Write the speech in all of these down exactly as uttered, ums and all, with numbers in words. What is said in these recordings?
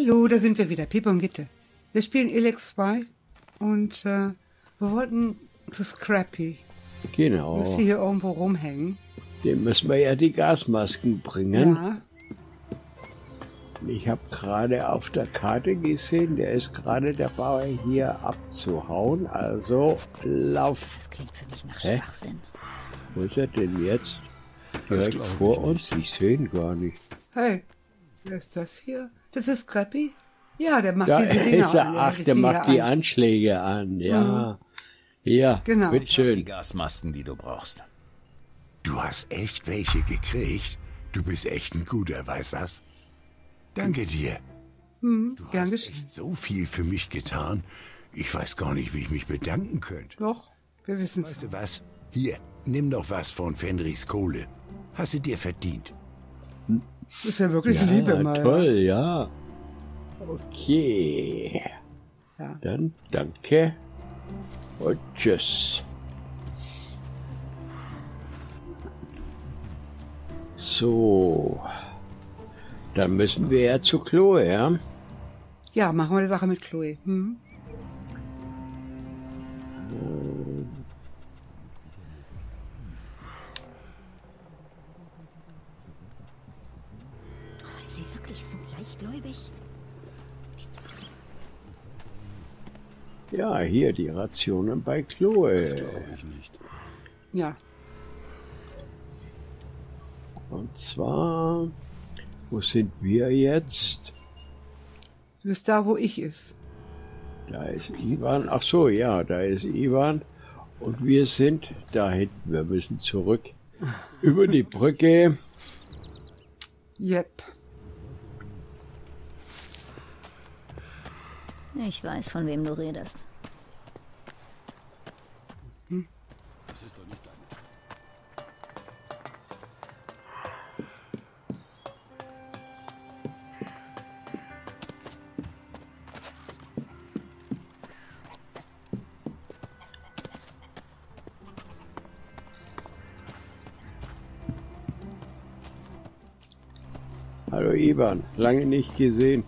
Hallo, da sind wir wieder, Pieper und Gitte. Wir spielen Elex zwei und äh, wir wollten zu Scrappy. Genau. Müsste hier irgendwo rumhängen. Dem müssen wir ja die Gasmasken bringen. Ja. Ich habe gerade auf der Karte gesehen, der ist gerade dabei, hier abzuhauen. Also lauf. Das klingt für mich nach Hä? Schwachsinn. Wo ist er denn jetzt? Das Direkt glaub ich vor uns? Ich sehe ihn gar nicht. Hey, wer ist das hier? Das ist Scrappy? Ja, der macht Da diese Dinger ist er. an. Ach, richtet der macht die an. Anschläge an. Ja. Ja, Genau. Die bitteschön. Gasmasken, die du brauchst. Du hast echt welche gekriegt? Du bist echt ein Guter, weißt das? Danke dir. Hm, Du gern hast geschehen. echt so viel für mich getan. Ich weiß gar nicht, wie ich mich bedanken könnte. Doch, wir wissen Weißt es. du was? Hier, nimm doch was von Fenris Kohle. Hast du dir verdient. Ist ja wirklich Ja, Liebe mal. toll, ja. Okay. Ja. Dann danke und tschüss. So. Dann müssen wir ja zu Chloe, ja? Ja, machen wir die Sache mit Chloe. Hm? Ist sie wirklich so leichtgläubig? Ja, hier die Rationen bei Chloe. Glaube ich nicht. Ja. Und zwar, wo sind wir jetzt? Du bist da, wo ich ist. Da ist Ivan. Ach so, ja, da ist Ivan. Und wir sind da hinten. Wir müssen zurück über die Brücke. Yep. Ich weiß, von wem du redest. Das ist doch nicht deine. Hallo Ivan, lange nicht gesehen.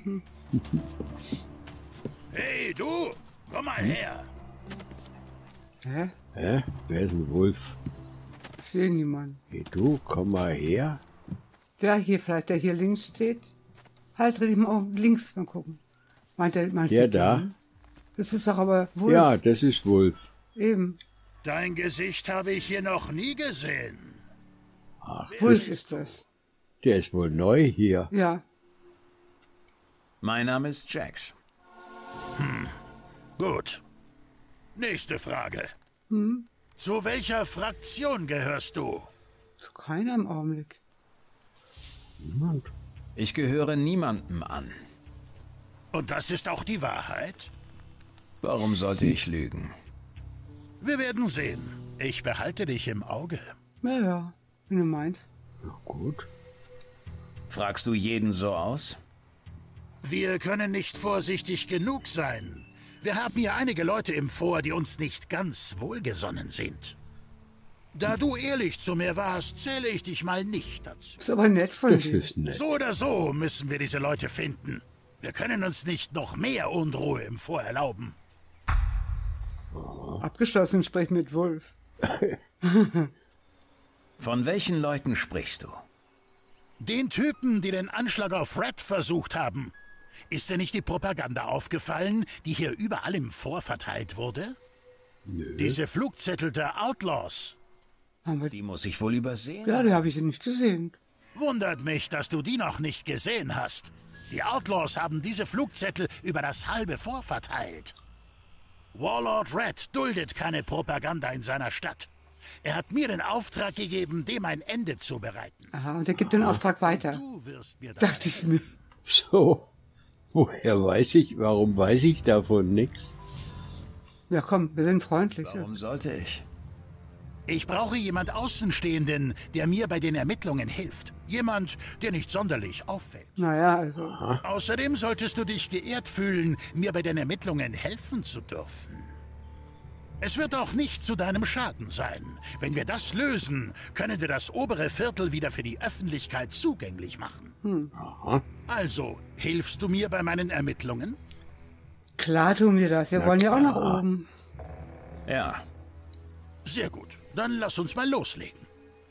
Hey, du! Komm mal her! Hä? Hä? Wer ist ein Wolf? Ich sehe niemanden. Hey du, komm mal her. Der hier vielleicht, der hier links steht. Halt, dreh dich mal um, links mal gucken. Meint er, meinst Der du da? den? Das ist doch aber wohl Ja, das ist Wolf. eben. Dein Gesicht habe ich hier noch nie gesehen. Ach, Wolf ist das. der ist wohl neu hier. Ja. Mein Name ist Jax. Gut. Nächste Frage. Hm? Zu welcher Fraktion gehörst du? Zu keiner im Augenblick. Niemand. Ich gehöre niemandem an. Und das ist auch die Wahrheit? Warum sollte ich lügen? Wir werden sehen. Ich behalte dich im Auge. Ja, ja, wenn du meinst. Na gut. Fragst du jeden so aus? Wir können nicht vorsichtig genug sein. Wir haben hier einige Leute im Fort, die uns nicht ganz wohlgesonnen sind. Da du ehrlich zu mir warst, zähle ich dich mal nicht dazu. Ist aber nett von Das dir. ist nett. So oder so müssen wir diese Leute finden. Wir können uns nicht noch mehr Unruhe im Fort erlauben. Abgeschlossen, sprich mit Wolf. Von welchen Leuten sprichst du? Den Typen, die den Anschlag auf Red versucht haben. Ist dir nicht die Propaganda aufgefallen, die hier überall im Fort verteilt wurde? Nö. Diese Flugzettel der Outlaws. Haben wir Die muss ich wohl übersehen. Ja, die habe ich nicht gesehen. Wundert mich, dass du die noch nicht gesehen hast. Die Outlaws haben diese Flugzettel über das halbe Fort verteilt. Warlord Red duldet keine Propaganda in seiner Stadt. Er hat mir den Auftrag gegeben, dem ein Ende zu bereiten. Aha, und er gibt den Auftrag weiter. Du wirst mir das Dachte ich mir. So. Woher weiß ich, warum weiß ich davon nichts? Ja, komm, wir sind freundlich. Warum sollte ich? Ich brauche jemand Außenstehenden, der mir bei den Ermittlungen hilft. Jemand, der nicht sonderlich auffällt. Naja, also. Außerdem solltest du dich geehrt fühlen, mir bei den Ermittlungen helfen zu dürfen. Es wird auch nicht zu deinem Schaden sein. Wenn wir das lösen, können wir das obere Viertel wieder für die Öffentlichkeit zugänglich machen. Hm. Aha. Also, hilfst du mir bei meinen Ermittlungen? Klar tun wir das. Wir Na wollen ja auch nach klar. oben. Ja, Sehr gut. Dann lass uns mal loslegen.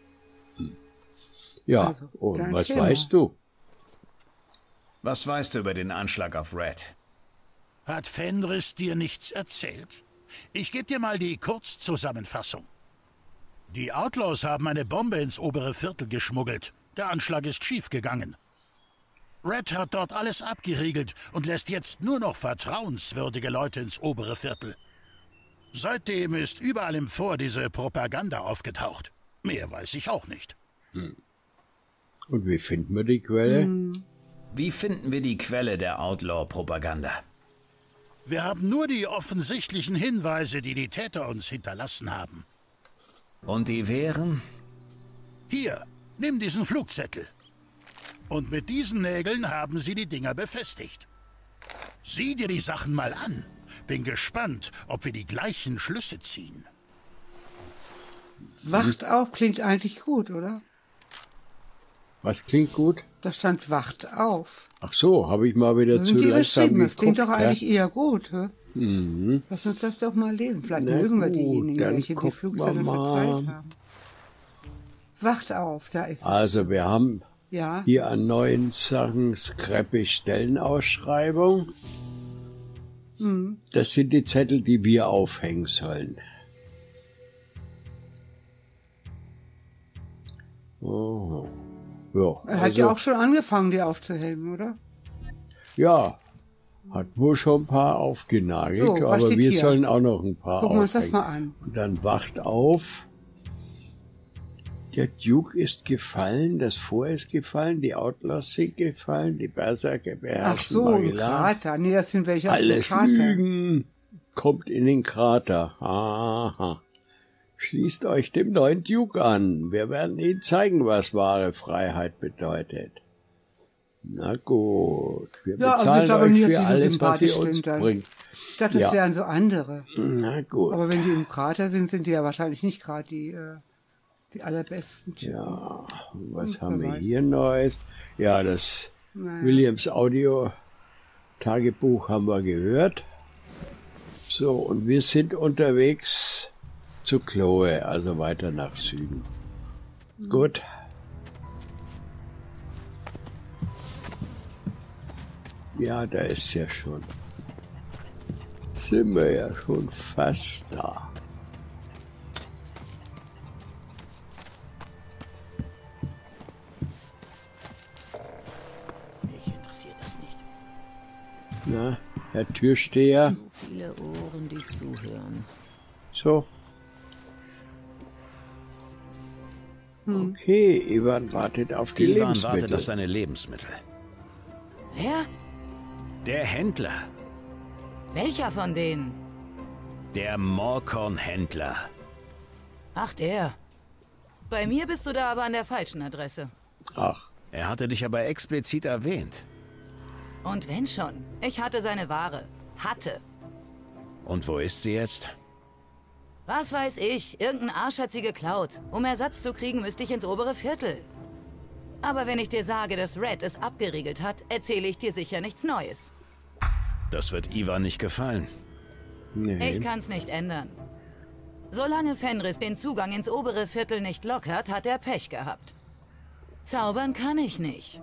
Ja, Also, und dann was erzähl weißt mal. du? was weißt du über den Anschlag auf Red? Hat Fenris dir nichts erzählt? Ich gebe dir mal die Kurzzusammenfassung. Die Outlaws haben eine Bombe ins obere Viertel geschmuggelt. Der Anschlag ist schiefgegangen. Red hat dort alles abgeriegelt und lässt jetzt nur noch vertrauenswürdige Leute ins obere Viertel. Seitdem ist überall im Fort diese Propaganda aufgetaucht. Mehr weiß ich auch nicht. Und wie finden wir die Quelle? Hm. Wie finden wir die Quelle der Outlaw-Propaganda? Wir haben nur die offensichtlichen Hinweise, die die Täter uns hinterlassen haben. Und die wären? Hier, nimm diesen Flugzettel. Und mit diesen Nägeln haben sie die Dinger befestigt. Sieh dir die Sachen mal an. Bin gespannt, ob wir die gleichen Schlüsse ziehen. Wacht auf klingt eigentlich gut, oder? Was klingt gut? Da stand Wacht auf. Ach so, habe ich mal wieder Da zu sind die langsam überschrieben. Das klingt geguckt. doch eigentlich eher gut. Hä? Mhm. Lass uns das doch mal lesen. Vielleicht Na mögen wir gut, diejenigen, dann welche die gucken wir Flugzettel mal. verteilt haben. Wacht auf, da ist es. Also wir haben Ja, hier an neuen Sachen Scrappy Stellenausschreibung. hm. Das sind die Zettel, die wir aufhängen sollen. Oh. Ja, Er hat ja auch schon angefangen, die aufzuhängen, oder? ja, hat wohl schon ein paar aufgenagelt, So, was aber steht wir hier? sollen auch noch ein paar Gucken wir uns das aufhängen. mal an. Und dann wacht auf. Der Duke ist gefallen, das Fort ist gefallen, die Outlaws sind gefallen, die Berserker Ach beherrschen so, ein Magellan. Krater. Nee, das sind welche aus dem Alles Krater. Lügen kommt in den Krater. Aha. Schließt euch dem neuen Duke an. Wir werden Ihnen zeigen, was wahre Freiheit bedeutet. Na gut, wir Ja, also bezahlen ich glaube euch nicht, dass für die so alles, was ihr sympathisch uns sind dann. bringt. Ich dachte, das Ja. wären so andere. Na gut. Aber wenn die im Krater sind, sind die ja wahrscheinlich nicht gerade die, äh, die allerbesten Typen. Ja, und was Hm, haben wer wir weiß. hier Neues? Ja, das Naja. Williams Audio Tagebuch haben wir gehört. So, und wir sind unterwegs zu Chloe, also weiter nach Süden. Gut. Ja, da ist ja schon. Sind wir ja schon fast da. Mich interessiert das nicht. Na, Herr Türsteher. Viele Ohren, die zuhören. So. Okay, Ivan wartet auf die Ivan Lebensmittel. wartet auf seine Lebensmittel. Wer? Der Händler. Welcher von denen? Der Morcon-Händler. Ach, der. Bei mir bist du da aber an der falschen Adresse. Ach, Er hatte dich aber explizit erwähnt. Und wenn schon, ich hatte seine Ware. Hatte. Und wo ist sie jetzt? Was weiß ich, irgendein Arsch hat sie geklaut. Um Ersatz zu kriegen, müsste ich ins obere Viertel. Aber wenn ich dir sage, dass Red es abgeriegelt hat, erzähle ich dir sicher nichts Neues. Das wird Ivan nicht gefallen. nee. Ich kann's nicht ändern. Solange Fenris den Zugang ins obere Viertel nicht lockert, hat er Pech gehabt. Zaubern kann ich nicht.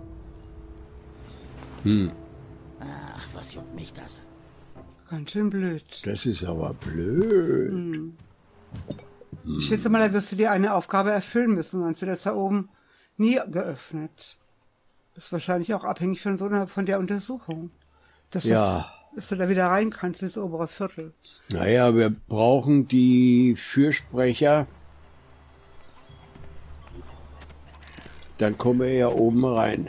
Ach, was juckt mich das? Ganz schön blöd. Das ist aber blöd. Ich schätze mal, da wirst du dir eine Aufgabe erfüllen müssen, sonst wird das da oben nie geöffnet. Das ist wahrscheinlich auch abhängig von so einer, von der Untersuchung. Dass, Ja. das, dass du da wieder rein kannst ins obere Viertel. Naja, wir brauchen die Fürsprecher. Dann kommen wir ja oben rein.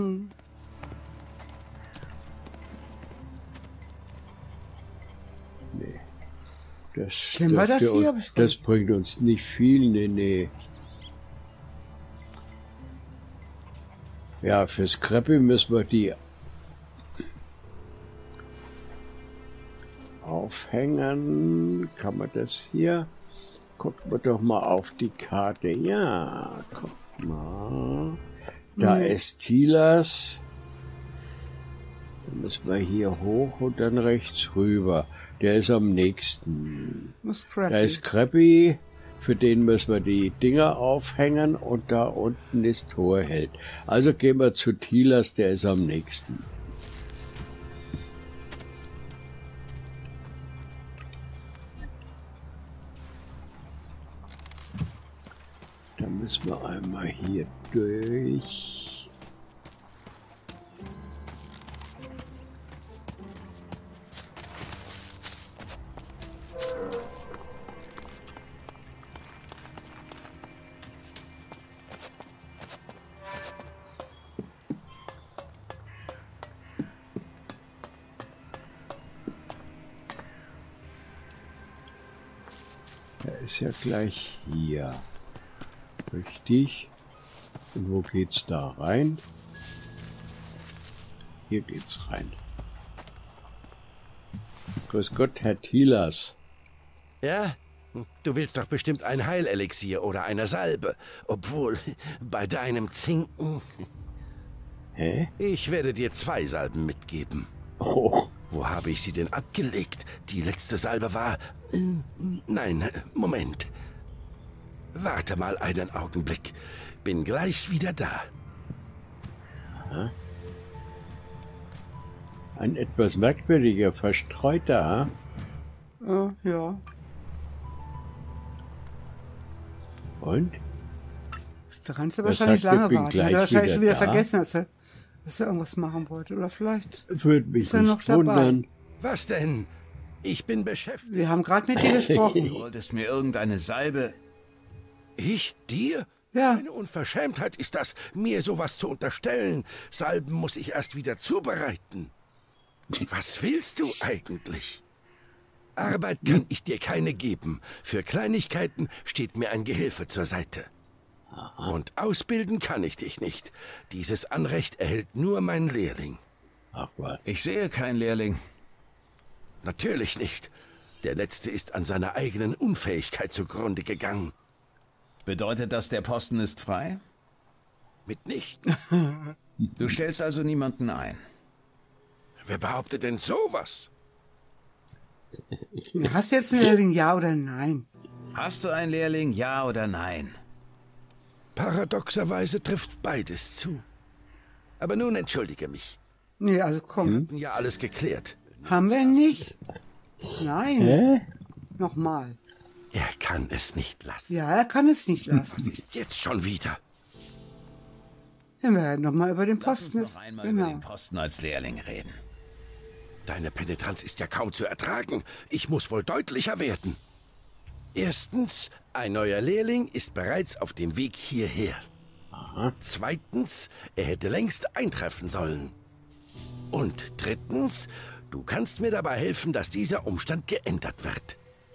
Nee. Das, Kennen wir das dürfte hier? uns- Hab ich gar das bringt uns nicht viel, nee, nee. Ja, für Scrappy müssen wir die aufhängen. Kann man das hier? Gucken wir doch mal auf die Karte. Ja, guck mal. Da Hm. ist Tilas. Dann müssen wir hier hoch und dann rechts rüber. Der ist am nächsten. Muss Da Scrappy. ist Scrappy. Für den müssen wir die Dinger aufhängen. Und da unten ist Torheld. Also gehen wir zu Tilas, der ist am nächsten. Da müssen wir einmal hier durch. Er ist ja gleich hier. Richtig. Und wo geht's da rein? Hier geht's rein. Grüß Gott, Herr Tilas. Ja? Du willst doch bestimmt ein Heilelixier oder eine Salbe. Obwohl, bei deinem Zinken... Hä? Ich werde dir zwei Salben mitgeben. Oh, Wo habe ich sie denn abgelegt? Die letzte Salbe war... äh, Nein, Moment. Warte mal einen Augenblick. Bin gleich wieder da. ein etwas merkwürdiger, verstreuter. Äh, ja. Und? Da kannst du Das wahrscheinlich sagt, ich lange bin warten. gleich Hat er wahrscheinlich wieder schon wieder da. vergessen, dass er, dass er irgendwas machen wollte. Oder vielleicht Würde mich ist er noch nicht dabei. wundern. Was denn? Ich bin beschäftigt. Wir haben gerade mit dir gesprochen. Du wolltest mir irgendeine Salbe... Ich? Dir? Ja. Eine Unverschämtheit ist das, mir sowas zu unterstellen. Salben muss ich erst wieder zubereiten. Was willst du eigentlich? Arbeit kann ich dir keine geben. Für Kleinigkeiten steht mir ein Gehilfe zur Seite. Und ausbilden kann ich dich nicht. Dieses Anrecht erhält nur mein Lehrling. Ach was. Ich sehe keinen Lehrling. Natürlich nicht. Der Letzte ist an seiner eigenen Unfähigkeit zugrunde gegangen. Bedeutet das, der Posten ist frei? Mitnichten. Du stellst also niemanden ein. Wer behauptet denn sowas? Hast du jetzt einen Lehrling, ja oder nein? Hast du einen Lehrling, ja oder nein? Paradoxerweise trifft beides zu. Aber nun entschuldige mich. Nee, also komm. Wir hatten ja alles geklärt. Haben wir nicht? Nein. Hä? Nochmal. Er kann es nicht lassen. Ja, er kann es nicht lassen. Was ist jetzt schon wieder? Wir werden nochmal über den Lass uns Posten. noch einmal über den Genau. Posten als Lehrling reden. Deine Penetranz ist ja kaum zu ertragen. Ich muss wohl deutlicher werden. Erstens, ein neuer Lehrling ist bereits auf dem Weg hierher. Zweitens, er hätte längst eintreffen sollen. Und drittens, du kannst mir dabei helfen, dass dieser Umstand geändert wird.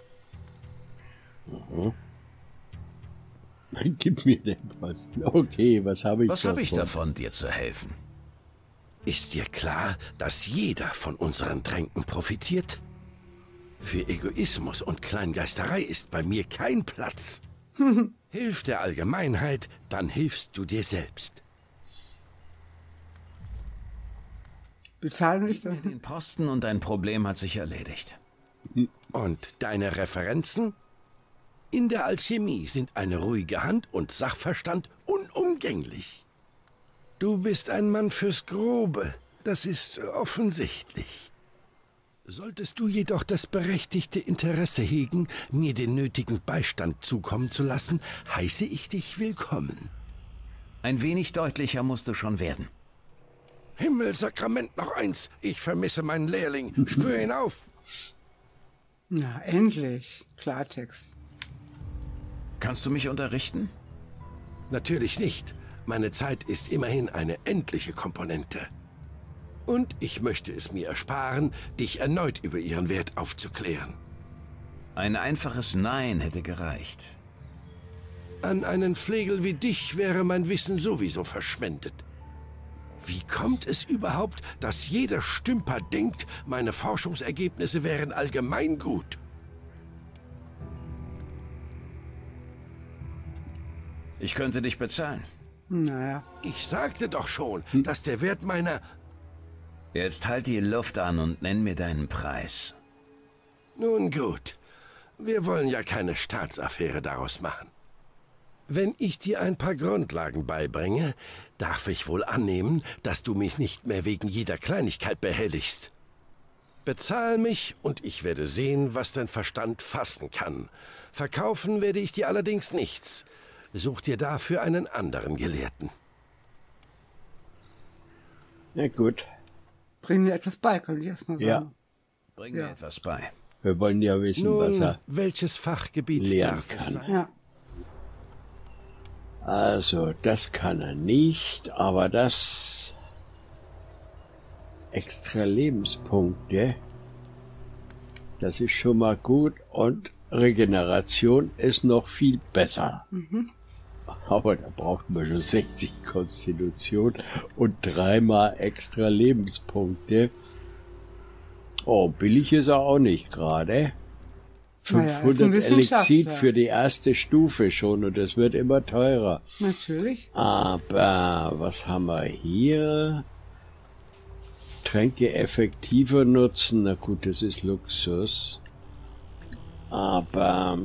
Gib mir den Posten. Okay, was habe ich Was davon? habe ich davon, dir zu helfen? Ist dir klar, dass jeder von unseren Tränken profitiert? Für Egoismus und Kleingeisterei ist bei mir kein Platz. Hilf der Allgemeinheit, dann hilfst du dir selbst. Bezahlen nicht. Den Posten und dein Problem hat sich erledigt. Und deine Referenzen? In der Alchemie sind eine ruhige Hand und Sachverstand unumgänglich. Du bist ein Mann fürs Grobe, das ist offensichtlich. Solltest du jedoch das berechtigte Interesse hegen, mir den nötigen Beistand zukommen zu lassen, heiße ich dich willkommen. Ein wenig deutlicher musst du schon werden. Himmelsakrament, noch eins, ich vermisse meinen Lehrling, spür ihn auf. Na, endlich. Klartext. Kannst du mich unterrichten? Natürlich nicht. Meine Zeit ist immerhin eine endliche Komponente. Und ich möchte es mir ersparen, dich erneut über ihren Wert aufzuklären. Ein einfaches Nein hätte gereicht. An einen Flegel wie dich wäre mein Wissen sowieso verschwendet. Wie kommt es überhaupt, dass jeder Stümper denkt, meine Forschungsergebnisse wären allgemein gut? Ich könnte dich bezahlen. Naja. Ich sagte doch schon, dass der Wert meiner... Jetzt halt die Luft an und nenn mir deinen Preis. Nun gut, wir wollen ja keine Staatsaffäre daraus machen. Wenn ich dir ein paar Grundlagen beibringe, darf ich wohl annehmen, dass du mich nicht mehr wegen jeder Kleinigkeit behelligst. Bezahl mich und ich werde sehen, was dein Verstand fassen kann. Verkaufen werde ich dir allerdings nichts. Such dir dafür einen anderen Gelehrten. Na gut. Bring mir etwas bei, kann ich erstmal sagen. Ja. Bring Ja. mir etwas bei. Wir wollen ja wissen, Nun, was er welches Fachgebiet lehren darf es kann. sein? Ja. Also, das kann er nicht, aber das extra Lebenspunkte, das ist schon mal gut und Regeneration ist noch viel besser. Mhm. Aber da braucht man schon sechzig Konstitution und dreimal extra Lebenspunkte. Oh, billig ist er auch nicht gerade. Naja, ist ein fünfhundert Wissenschaftler. Elixir für die erste Stufe schon und es wird immer teurer. Natürlich. Aber was haben wir hier? Tränke effektiver nutzen, na gut, das ist Luxus. Aber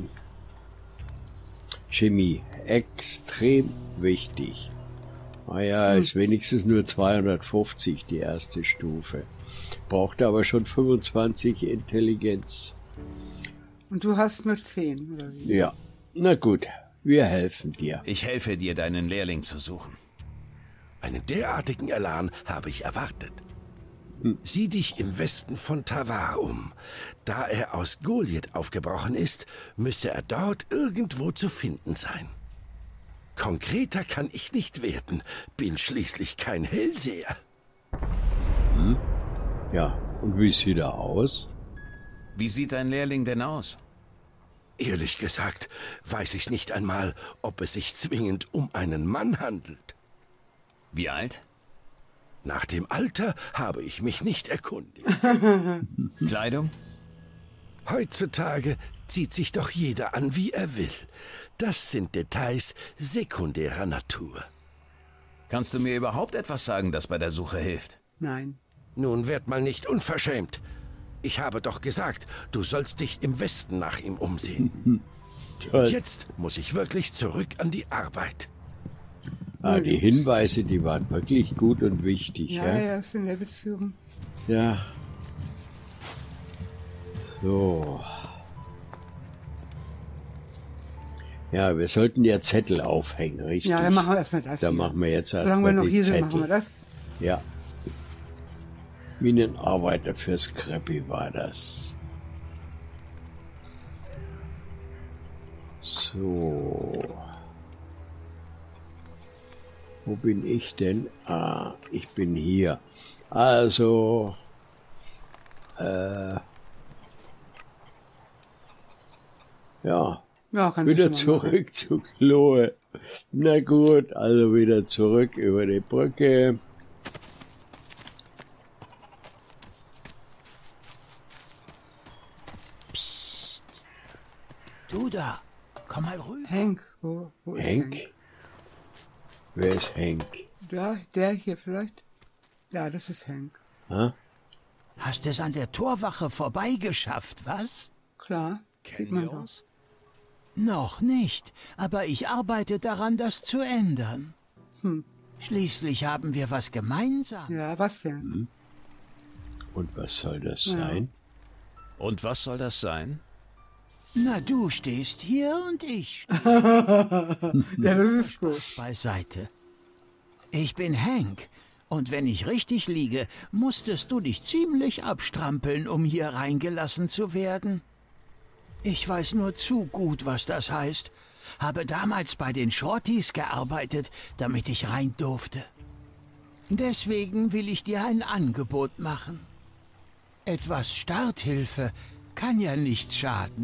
Chemie, extrem wichtig. Naja, ist wenigstens nur zweihundertfünfzig die erste Stufe. Braucht aber schon fünfundzwanzig Intelligenz. Und du hast nur zehn, oder wie? Ja, na gut, wir helfen dir. Ich helfe dir, deinen Lehrling zu suchen. Einen derartigen Elan habe ich erwartet. Sieh dich im Westen von Tavar um. Da er aus Goliath aufgebrochen ist, müsse er dort irgendwo zu finden sein. Konkreter kann ich nicht werden, bin schließlich kein Hellseher. Hm? Ja, und wie sieht er aus? Wie sieht dein Lehrling denn aus? Ehrlich gesagt, weiß ich nicht einmal, ob es sich zwingend um einen Mann handelt. Wie alt? Nach dem Alter habe ich mich nicht erkundigt. Kleidung? Heutzutage zieht sich doch jeder an, wie er will. Das sind Details sekundärer Natur. Kannst du mir überhaupt etwas sagen, das bei der Suche hilft? Nein. Nun werd mal nicht unverschämt. Ich habe doch gesagt, du sollst dich im Westen nach ihm umsehen. Und jetzt muss ich wirklich zurück an die Arbeit. Ah, die Hinweise, die waren wirklich gut und wichtig. Ja, Ja, ja, ist in der Beziehung. ja. So. Ja, wir sollten ja Zettel aufhängen, richtig? Ja, dann machen wir erstmal das. Da hier. machen wir jetzt erstmal Solange wir noch die hier sind, Zettel. machen wir das. Ja. Minenarbeiter für Scrappy war das. So. Wo bin ich denn? Ah, ich bin hier. Also, äh, ja, Ja, kannst du wieder schon mal machen. zurück zu Chloe. Na gut, also wieder zurück über die Brücke. Du da, komm mal rüber. Hank, wo, wo ist Hank? Hank? Wer ist Hank? Ja, der hier vielleicht? Ja, das ist Hank. Ha? Hast es an der Torwache vorbeigeschafft, was? Klar, sieht man doch. Noch nicht, aber ich arbeite daran, das zu ändern. Hm. Schließlich haben wir was gemeinsam. Ja, was denn? Und was soll das Ja. sein? Und was soll das sein? Na, du stehst hier und ich Ja, das ist gut. beiseite. Ich bin Hank, und wenn ich richtig liege, musstest du dich ziemlich abstrampeln, um hier reingelassen zu werden. Ich weiß nur zu gut, was das heißt. Habe damals bei den Shorties gearbeitet, damit ich rein durfte. Deswegen will ich dir ein Angebot machen. Etwas Starthilfe kann ja nicht schaden.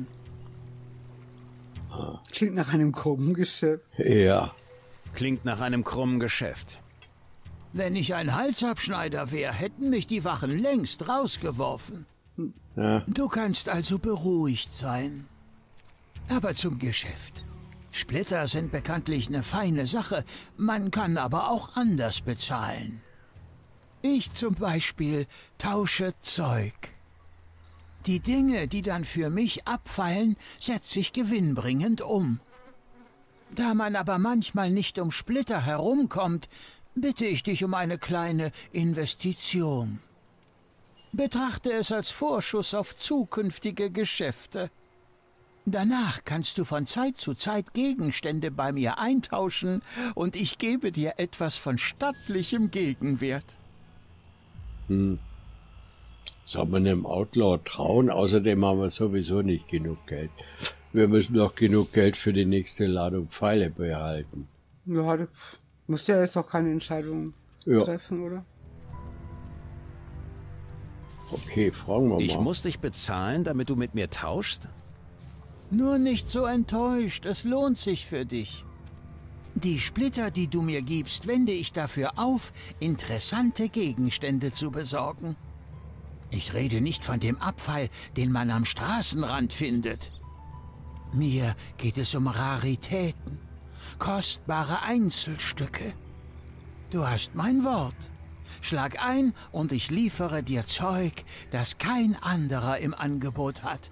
Klingt nach einem krummen Geschäft. Ja, Klingt nach einem krummen Geschäft. Wenn ich ein Halsabschneider wäre, hätten mich die Wachen längst rausgeworfen. Ja. Du kannst also beruhigt sein. Aber zum Geschäft. Splitter sind bekanntlich eine feine Sache, man kann aber auch anders bezahlen. Ich zum Beispiel tausche Zeug. Die Dinge, die dann für mich abfallen, setze ich gewinnbringend um. Da man aber manchmal nicht um Splitter herumkommt, bitte ich dich um eine kleine Investition. Betrachte es als Vorschuss auf zukünftige Geschäfte. Danach kannst du von Zeit zu Zeit Gegenstände bei mir eintauschen und ich gebe dir etwas von stattlichem Gegenwert. Hm. Soll man dem Outlaw trauen? Außerdem haben wir sowieso nicht genug Geld. Wir müssen noch genug Geld für die nächste Ladung Pfeile behalten. Ja, du musst ja jetzt auch keine Entscheidung ja. treffen, oder? Okay, fragen wir mal. Ich muss dich bezahlen, damit du mit mir tauschst? Nur nicht so enttäuscht, es lohnt sich für dich. Die Splitter, die du mir gibst, wende ich dafür auf, interessante Gegenstände zu besorgen. Ich rede nicht von dem Abfall, den man am Straßenrand findet. Mir geht es um Raritäten, kostbare Einzelstücke. Du hast mein Wort. Schlag ein und ich liefere dir Zeug, das kein anderer im Angebot hat.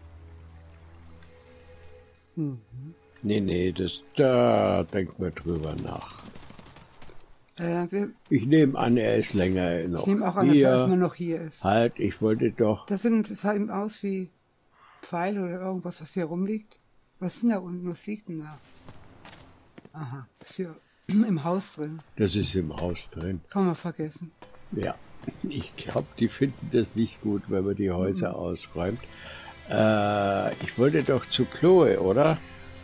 Mhm. Nee, nee, das, da denkt man drüber nach. Äh, wir, ich nehme an, er ist länger noch ich nehme auch an, hier. dass er erstmal noch hier ist. Halt, ich wollte doch... Das, sind, das sah ihm aus wie Pfeile oder irgendwas, was hier rumliegt. Was ist denn da unten? Was liegt denn da? Aha, ist hier im Haus drin. Das ist im Haus drin. Kann man vergessen. Ja, ich glaube, die finden das nicht gut, wenn man die Häuser mhm. ausräumt. Äh, ich wollte doch zu Chloe, oder?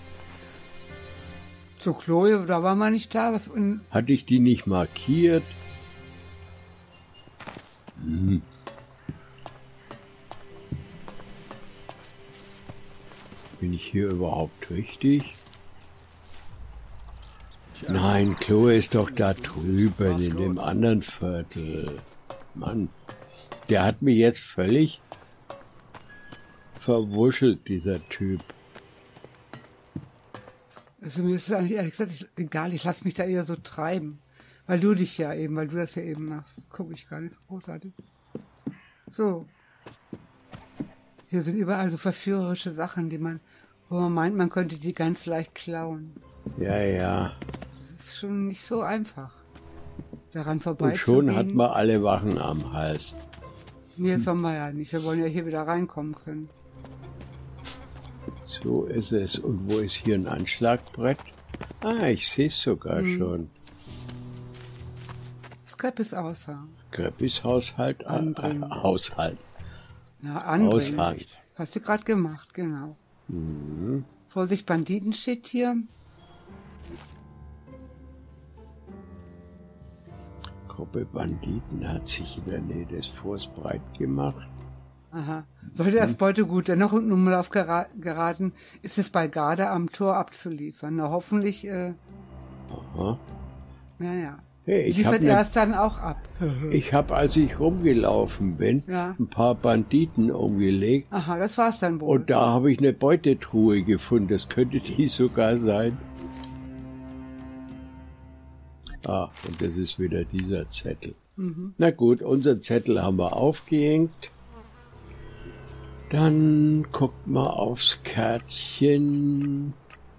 Zu Chloe, da war man nicht da. Was in Hatte ich die nicht markiert? Hm. Bin ich hier überhaupt richtig? Nein, Chloe ist doch da drüben in dem anderen Viertel. Mann, der hat mich jetzt völlig verwuschelt, dieser Typ. Also mir ist es eigentlich ehrlich gesagt egal, ich lasse mich da eher so treiben. Weil du dich ja eben, weil du das ja eben machst. Gucke ich gar nicht, großartig. So. Hier sind überall so verführerische Sachen, die man, wo man meint, man könnte die ganz leicht klauen. Ja, ja. Das ist schon nicht so einfach, daran vorbei Und schon zu hat gehen. man alle Wachen am Hals. Nee, das wollen wir ja nicht. Wir wollen ja hier wieder reinkommen können. So ist es. Und wo ist hier ein Anschlagbrett? Ah, ich sehe es sogar hm. schon. Scrappys Aushang. Scrappys Haushalt. Anbringen. Äh, Haushalt. Na, anbringen. Haushalt. Hast du gerade gemacht, genau. Mhm. Vorsicht, Banditen steht hier. Gruppe Banditen hat sich in der Nähe des Forts breit gemacht. Aha. Sollte das Beutegut dennoch in Umlauf gera geraten, ist es bei Garda am Tor abzuliefern. Na, hoffentlich, äh... Aha. Ja, ja. Hey, ich liefert hab ne, er es dann auch ab. Ich habe, als ich rumgelaufen bin, ja. ein paar Banditen umgelegt. Aha, das war's dann wohl. Und da habe ich eine Beutetruhe gefunden. Das könnte die sogar sein. Ah, und das ist wieder dieser Zettel. Mhm. Na gut, unseren Zettel haben wir aufgehängt. Dann guckt mal aufs Kärtchen.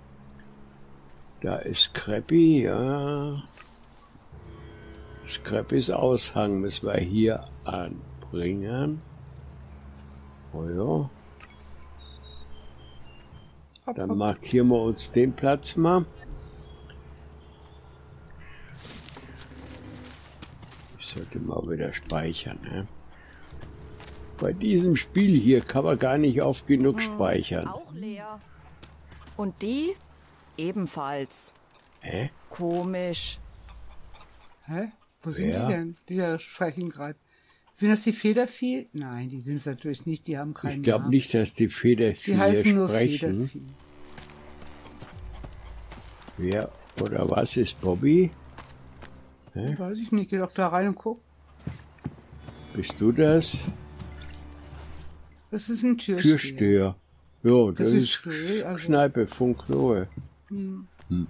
Da ist Scrappy, ja. Scrappys Aushang müssen wir hier anbringen. Oh ja. Dann markieren wir uns den Platz mal. Ich sollte mal wieder speichern, ne? Bei diesem Spiel hier kann man gar nicht oft genug speichern. Auch leer. Und die? Ebenfalls. Hä? Komisch. Hä? Wo sind ja. die denn? Die da sprechen gerade. Sind das die Federvieh? Nein, die sind es natürlich nicht. Die haben keinen Ich glaube nicht, dass die Federvieh die heißen nur sprechen. Federvieh. Wer oder was ist Bobby? Hä? Weiß ich nicht, geh doch da rein und guck. Bist du das? Das ist ein Türsteher. Türsteher. Ja, das, Das ist ist schön, also- Kneipe von Chloe. Hm. Hm.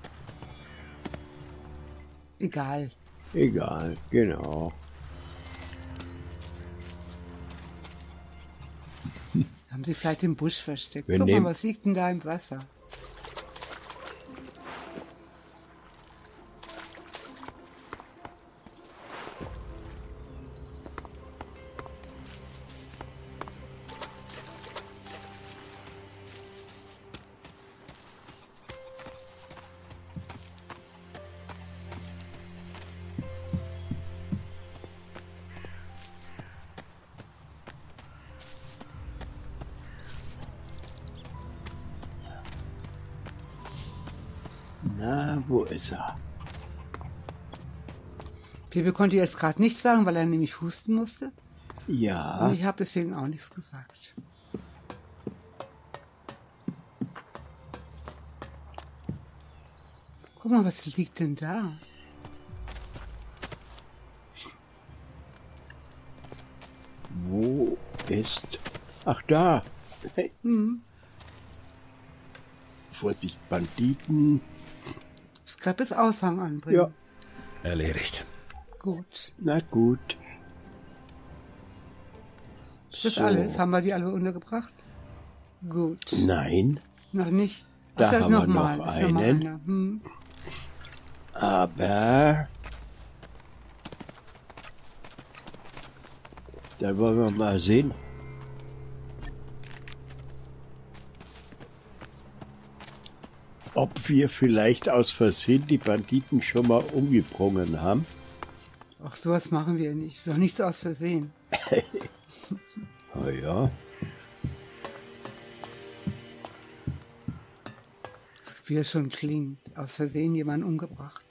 Egal. Egal, genau. Haben sie vielleicht im Busch versteckt. Wir Guck mal, nehmen- was liegt denn da im Wasser? Na, wo ist er? Pepe konnte jetzt gerade nichts sagen, weil er nämlich husten musste. Ja. Und ich habe deswegen auch nichts gesagt. Guck mal, was liegt denn da? Wo ist... Ach, da. Hey. Hm. Vorsicht, Banditen. Ich glaube, das Aushang anbringen. Ja. Erledigt. Gut. Na gut. Ist das So. alles? Haben wir die alle untergebracht? Gut. Nein, Noch nicht. Da Ach, das haben wir noch mal. noch Das ist noch mal einen. einer. Hm. aber... Da wollen wir mal sehen. Ob wir vielleicht aus Versehen die Banditen schon mal umgebrungen haben. Ach, sowas machen wir nicht. Doch nichts aus Versehen. Ah ja. Wie es schon klingt. Aus Versehen jemanden umgebracht.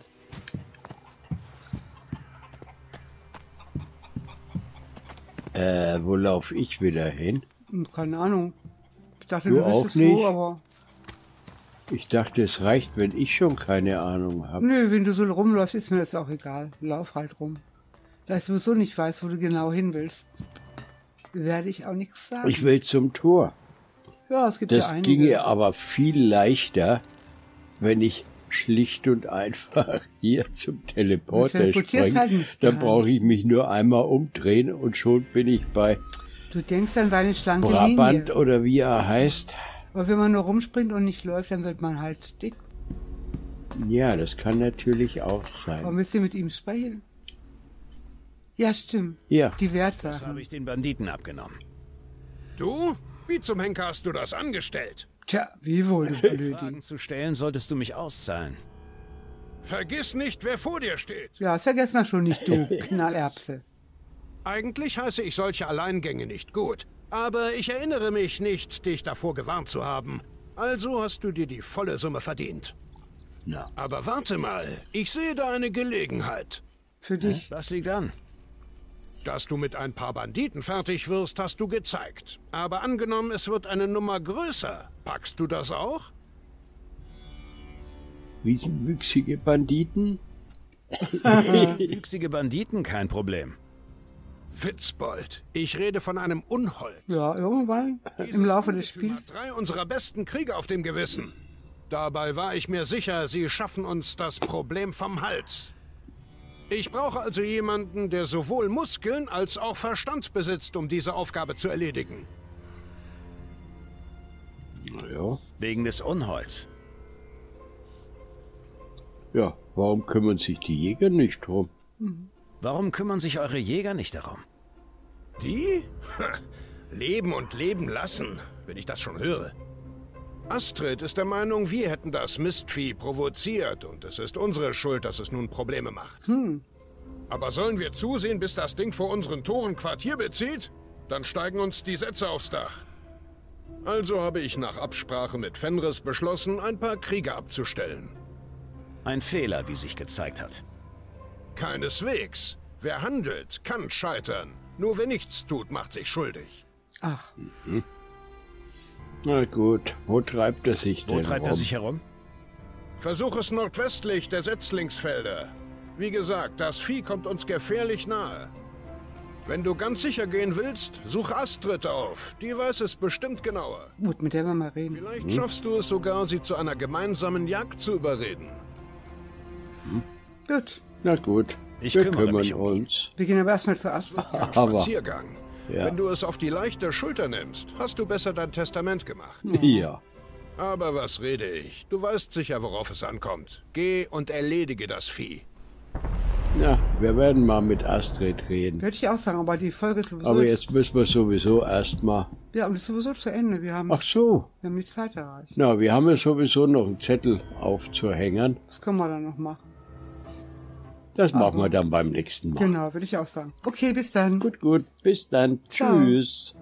Äh, wo laufe ich wieder hin? Hm, keine Ahnung. Ich dachte, Du du, auch wüsstest nicht? wo, aber... Ich dachte, es reicht, wenn ich schon keine Ahnung habe. Nö, wenn du so rumläufst, ist mir das auch egal. Lauf halt rum. Da ich sowieso nicht weiß, wo du genau hin willst, werde ich auch nichts sagen. Ich will zum Tor. ja, es gibt ja Das einige. ginge aber viel leichter, wenn ich schlicht und einfach hier zum Teleporter Du teleportierst springe. halt nicht Dann gern. brauche ich mich nur einmal umdrehen und schon bin ich bei Du denkst an deine schlanke Brabant Linie. oder wie er heißt. Aber wenn man nur rumspringt und nicht läuft, dann wird man halt dick. Ja, das kann natürlich auch Warum sein. willst du mit ihm sprechen? Ja, stimmt. Ja. Die Das Wertsachen. habe ich den Banditen abgenommen. Du? Wie zum Henker hast du das angestellt? Tja, wie wohl, du Blödi. Fragen zu stellen, solltest du mich auszahlen. Vergiss nicht, wer vor dir steht. Ja, das vergessen wir schon nicht, du Knallerbse. Eigentlich heiße ich solche Alleingänge nicht gut. Aber ich erinnere mich nicht, dich davor gewarnt zu haben. Also hast du dir die volle Summe verdient. Na. Aber warte mal, ich sehe da eine Gelegenheit. Für dich. Was liegt an? Dass du mit ein paar Banditen fertig wirst, hast du gezeigt. Aber angenommen, es wird eine Nummer größer. Packst du das auch? Wiesenwüchsige Banditen? Wüchsige Banditen, kein Problem. Fitzbold, ich rede von einem Unhold. Ja, irgendwann im Laufe des Typ hat Spiels. drei unserer besten Krieger auf dem Gewissen. Dabei war ich mir sicher, sie schaffen uns das Problem vom Hals. Ich brauche also jemanden, der sowohl Muskeln als auch Verstand besitzt, um diese Aufgabe zu erledigen. Ja. Wegen des Unholds. Ja, warum kümmern sich die Jäger nicht drum? Warum kümmern sich eure Jäger nicht darum? Die? Leben und leben lassen, wenn ich das schon höre. Astrid ist der Meinung, wir hätten das Mistvieh provoziert und es ist unsere Schuld, dass es nun Probleme macht. Hm. Aber sollen wir zusehen, bis das Ding vor unseren Toren Quartier bezieht? Dann steigen uns die Sätze aufs Dach. Also habe ich nach Absprache mit Fenris beschlossen, ein paar Krieger abzustellen. Ein Fehler, wie sich gezeigt hat. Keineswegs. Wer handelt, kann scheitern. Nur wer nichts tut, macht sich schuldig. Ach, Mhm. Na gut, wo treibt er sich Wo denn treibt rum? er sich herum? Versuch es nordwestlich der Setzlingsfelder. Wie gesagt, das Vieh kommt uns gefährlich nahe. Wenn du ganz sicher gehen willst, such Astrid auf. Die weiß es bestimmt genauer. Gut, mit der wir mal reden. Vielleicht Hm? schaffst du es sogar, sie zu einer gemeinsamen Jagd zu überreden. Hm? Gut. Na gut, Ich wir kümmere kümmern mich um ihn. uns. Wir gehen aber erstmal zur Astrid. Ein Aber- Spaziergang. Ja. Wenn du es auf die leichte Schulter nimmst, hast du besser dein Testament gemacht. Ja. Aber was rede ich? Du weißt sicher, worauf es ankommt. Geh und erledige das Vieh. Ja, wir werden mal mit Astrid reden. Würde ich auch sagen, aber die Folge ist sowieso... Aber jetzt müssen wir sowieso erstmal... Ja, und es ist sowieso zu Ende. Wir haben, Ach so. wir haben die Zeit erreicht. Na, wir haben ja sowieso noch einen Zettel aufzuhängen. Das können wir dann noch machen. Das machen Aber- wir dann beim nächsten Mal. Genau, würde ich auch sagen. Okay, bis dann. Gut, gut. Bis dann. Ciao. Tschüss.